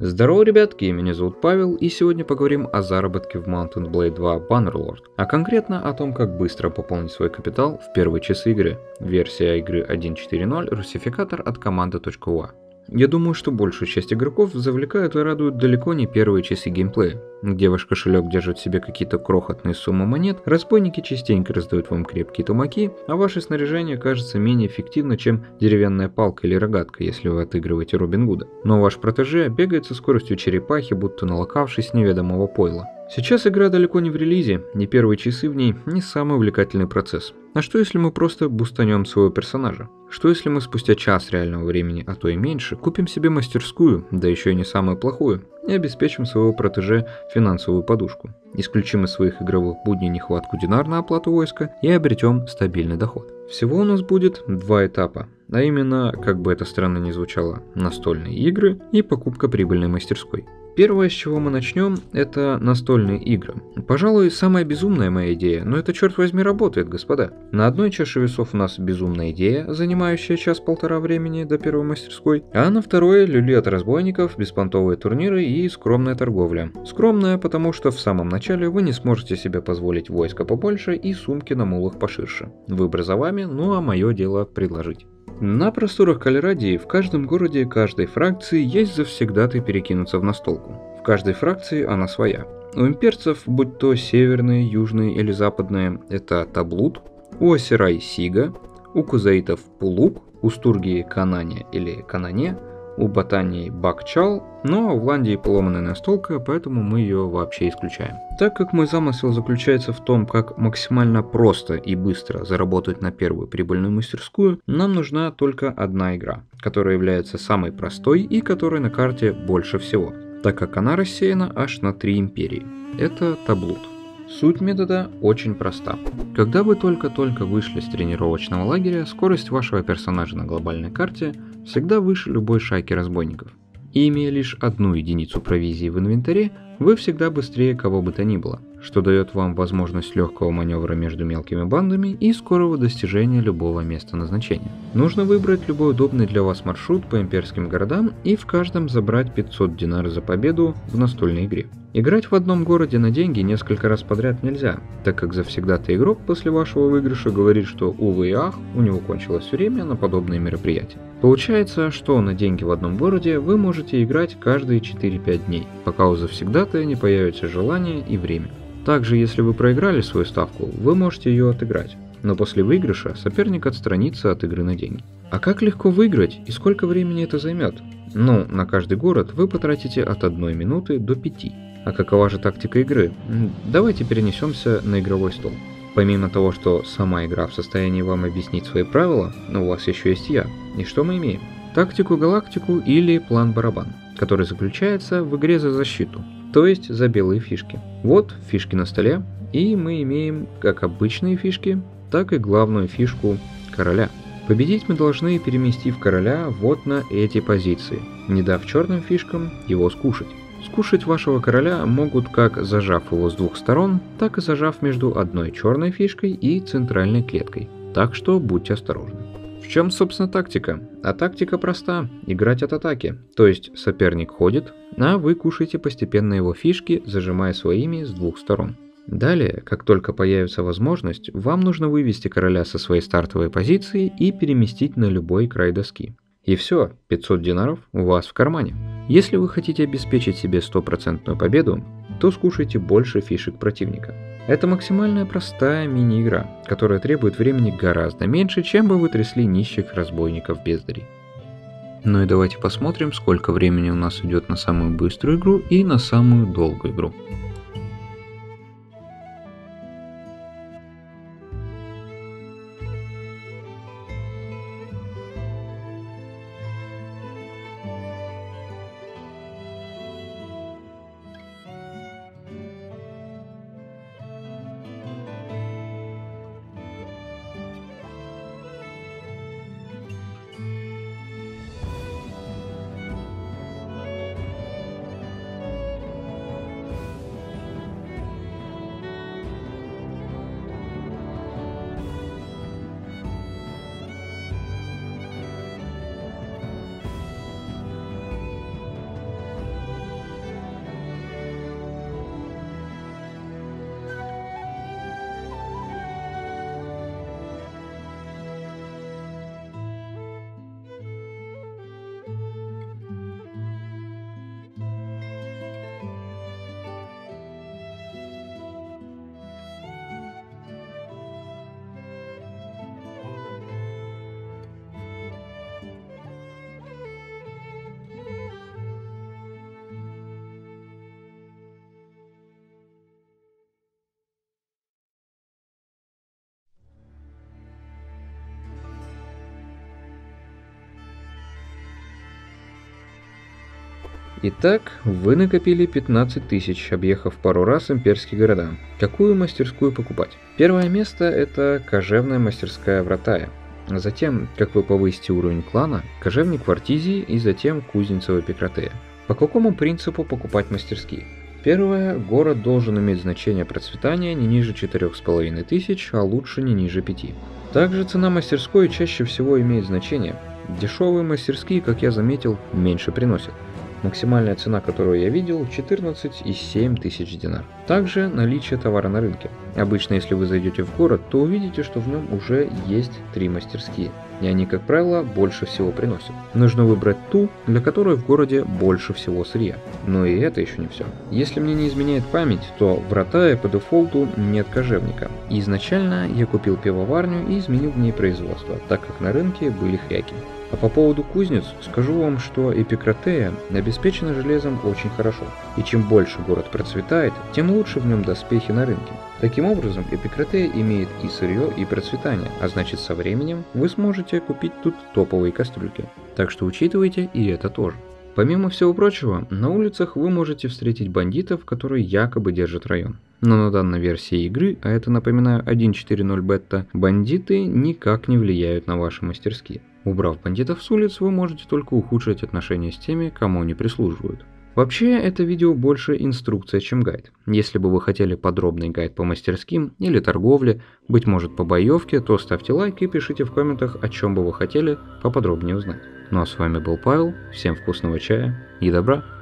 Здорово, ребятки, меня зовут Павел, и сегодня поговорим о заработке в Mountain Blade 2 Bannerlord, а конкретно о том, как быстро пополнить свой капитал в первые часы игры. Версия игры 1.4.0, русификатор от команды.ua. Я думаю, что большую часть игроков завлекают и радуют далеко не первые часы геймплея, где ваш кошелек держит в себе какие-то крохотные суммы монет, разбойники частенько раздают вам крепкие тумаки, а ваше снаряжение кажется менее эффективно, чем деревянная палка или рогатка, если вы отыгрываете Робин Гуда. Но ваш протеже бегает со скоростью черепахи, будто налокавшись неведомого пойла. Сейчас игра далеко не в релизе, и первые часы в ней не самый увлекательный процесс. А что если мы просто бустанем своего персонажа? Что если мы спустя час реального времени, а то и меньше, купим себе мастерскую, да еще и не самую плохую, и обеспечим своего протеже финансовую подушку? Исключим из своих игровых будней нехватку динар на оплату войска и обретем стабильный доход. Всего у нас будет два этапа, а именно, как бы это странно ни звучало, настольные игры и покупка прибыльной мастерской. Первое, с чего мы начнем, это настольные игры. Пожалуй, самая безумная моя идея, но это, черт возьми, работает, господа. На одной чаше весов у нас безумная идея, занимающая час-полтора времени до первой мастерской, а на второй люли от разбойников, беспонтовые турниры и скромная торговля. Скромная, потому что в самом начале вы не сможете себе позволить войска побольше и сумки на мулах поширше. Выбор за вами, ну а мое дело предложить. На просторах Калерадии в каждом городе каждой фракции есть завсегдатый перекинуться в настолку. В каждой фракции она своя. У имперцев, будь то северные, южные или западные, это Таблут, у Асирай Сига, у Кузаитов Пулук, у Стургии Канане или Канане, у Ботании Бакчал, но в Ландии поломанная настолка, поэтому мы ее вообще исключаем. Так как мой замысел заключается в том, как максимально просто и быстро заработать на первую прибыльную мастерскую, нам нужна только одна игра, которая является самой простой и которой на карте больше всего, так как она рассеяна аж на 3 империи. Это Таблут. Суть метода очень проста. Когда вы только-только вышли с тренировочного лагеря, скорость вашего персонажа на глобальной карте всегда выше любой шайки разбойников. И имея лишь одну единицу провизии в инвентаре, вы всегда быстрее кого бы то ни было, что дает вам возможность легкого маневра между мелкими бандами и скорого достижения любого места назначения. Нужно выбрать любой удобный для вас маршрут по имперским городам и в каждом забрать 500 динар за победу в настольной игре. Играть в одном городе на деньги несколько раз подряд нельзя, так как завсегдатый игрок после вашего выигрыша говорит, что увы и ах, у него кончилось время на подобные мероприятия. Получается, что на деньги в одном городе вы можете играть каждые 4-5 дней, пока у завсегдатая не появится желание и время. Также, если вы проиграли свою ставку, вы можете ее отыграть, но после выигрыша соперник отстранится от игры на деньги. А как легко выиграть и сколько времени это займет? Ну, на каждый город вы потратите от 1 минуты до 5. А какова же тактика игры? Давайте перенесемся на игровой стол. Помимо того, что сама игра в состоянии вам объяснить свои правила, у вас еще есть я. И что мы имеем? Тактику-галактику или план-барабан, который заключается в игре за защиту, то есть за белые фишки. Вот фишки на столе, и мы имеем как обычные фишки, так и главную фишку короля. Победить мы должны, переместив короля вот на эти позиции, не дав черным фишкам его скушать. Скушать вашего короля могут как зажав его с двух сторон, так и зажав между одной черной фишкой и центральной клеткой. Так что будьте осторожны. В чем, собственно, тактика? А тактика проста – играть от атаки. То есть соперник ходит, а вы кушаете постепенно его фишки, зажимая своими с двух сторон. Далее, как только появится возможность, вам нужно вывести короля со своей стартовой позиции и переместить на любой край доски. И все, 500 динаров у вас в кармане. Если вы хотите обеспечить себе 100% победу, то скушайте больше фишек противника. Это максимально простая мини-игра, которая требует времени гораздо меньше, чем бы вы трясли нищих разбойников-бездарей. Ну и давайте посмотрим, сколько времени у нас идет на самую быструю игру и на самую долгую игру. Итак, вы накопили 15 тысяч, объехав пару раз имперские города. Какую мастерскую покупать? Первое место – это кожевная мастерская в Ратае. Затем, как вы повысите уровень клана, кожевник в Артизии и затем кузница в Эпикратее. По какому принципу покупать мастерские? Первое, город должен иметь значение процветания не ниже 4500, а лучше не ниже 5. Также цена мастерской чаще всего имеет значение. Дешевые мастерские, как я заметил, меньше приносят. Максимальная цена, которую я видел, 14,7 тысяч динар. Также наличие товара на рынке. Обычно, если вы зайдете в город, то увидите, что в нем уже есть 3 мастерские. И они, как правило, больше всего приносят. Нужно выбрать ту, для которой в городе больше всего сырья. Но и это еще не все. Если мне не изменяет память, то в Ратае по дефолту нет кожевника. И изначально я купил пивоварню и изменил в ней производство, так как на рынке были хряки. А по поводу кузнец, скажу вам, что Эпикратея обеспечена железом очень хорошо. И чем больше город процветает, тем лучше в нем доспехи на рынке. Таким образом, Эпикратея имеет и сырье, и процветание, а значит со временем вы сможете купить тут топовые кастрюльки. Так что учитывайте и это тоже. Помимо всего прочего, на улицах вы можете встретить бандитов, которые якобы держат район. Но на данной версии игры, а это, напоминаю, 1.4.0 бета, бандиты никак не влияют на ваши мастерские. Убрав бандитов с улиц, вы можете только ухудшить отношения с теми, кому они прислуживают. Вообще, это видео больше инструкция, чем гайд. Если бы вы хотели подробный гайд по мастерским или торговле, быть может по боевке, то ставьте лайк и пишите в комментах, о чем бы вы хотели поподробнее узнать. Ну а с вами был Павел, всем вкусного чая и добра!